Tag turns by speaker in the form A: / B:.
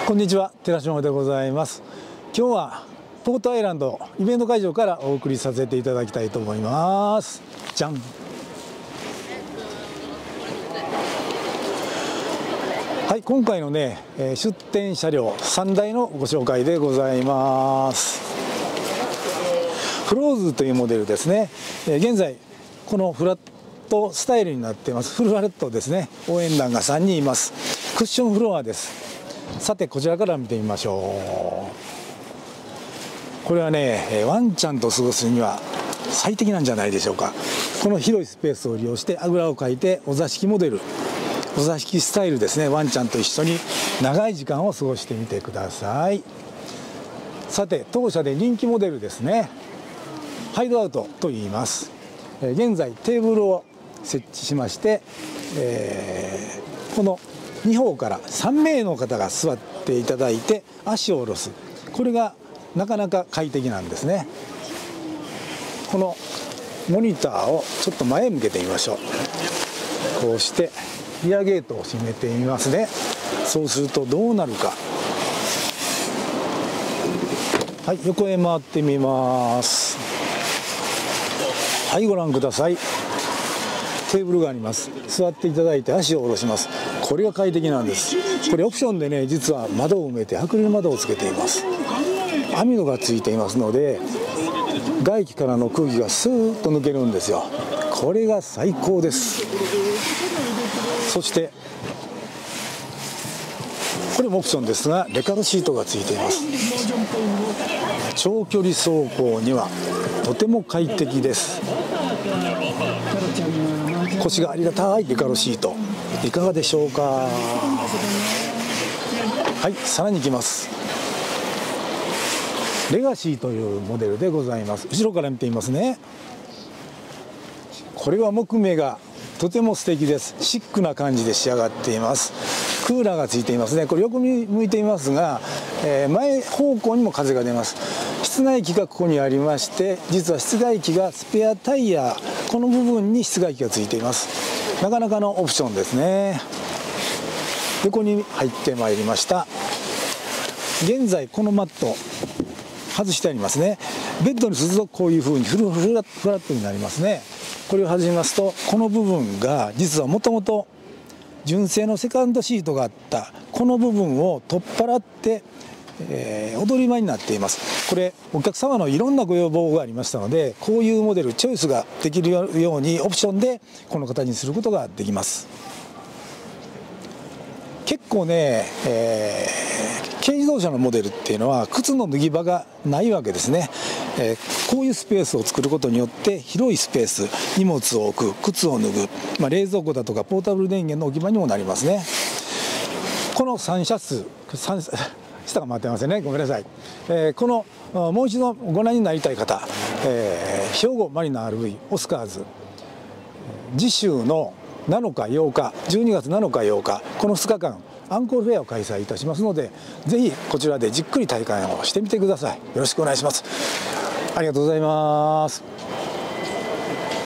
A: こんにちは、寺島でございます。今日はポートアイランドイベント会場からお送りさせていただきたいと思います。じゃん。はい、今回のね、出展車両3台のご紹介でございます。フローズというモデルですね。現在このフラットスタイルになっています。フルフラットですね。応援団が3人います。クッションフロアです。さてこちらから見てみましょう。これはね、ワンちゃんと過ごすには最適なんじゃないでしょうか。この広いスペースを利用してあぐらをかいてお座敷モデル、お座敷スタイルですね。ワンちゃんと一緒に長い時間を過ごしてみてください。さて当社で人気モデルですね、ハイドアウトと言います。現在テーブルを設置しまして、この2方から3名の方が座っていただいて足を下ろす、これがなかなか快適なんですね。このモニターをちょっと前へ向けてみましょう。こうしてリアゲートを閉めてみますね。そうするとどうなるか。はい、横へ回ってみます。はい、ご覧ください。テーブルがあります。座っていただいて足を下ろします。これが快適なんです。これオプションでね、実は窓を埋めてアクリル窓をつけています。網戸がついていますので外気からの空気がスーッと抜けるんですよ。これが最高です。そしてこれもオプションですがレカロシートがついています。長距離走行にはとても快適です。腰がありがたいレカロシート、いかがでしょうか。はい、さらに行きます。レガシーというモデルでございます。後ろから見てみますね。これは木目がとても素敵です。シックな感じで仕上がっています。クーラーがついていますね。これよく向いていますが、前方向にも風が出ます。室外機がここにありまして、実は室外機がスペアタイヤ、この部分に室外機がついています。なかなかのオプションですね。横に入ってまいりました。現在このマット外してありますね。ベッドにするとこういう風にフラットになりますね。これを外しますとこの部分が実はもともと純正のセカンドシートがあったこの部分を取っ払って、踊り場になっています。これお客様のいろんなご要望がありましたので、こういうモデルチョイスができるようにオプションでこの形にすることができます。結構ね、軽自動車のモデルっていうのは靴の脱ぎ場がないわけですね。こういうスペースを作ることによって広いスペース、荷物を置く、靴を脱ぐ、冷蔵庫だとかポータブル電源の置き場にもなりますね。この3車数下が回ってませんね、ごめんなさい。このもう一度ご覧になりたい方、兵庫マリナ RV オスカーズ次週の7日8日12月7日8日この2日間アンコールフェアを開催いたしますので、ぜひこちらでじっくり体感をしてみてください。よろしくお願いします。ありがとうございます。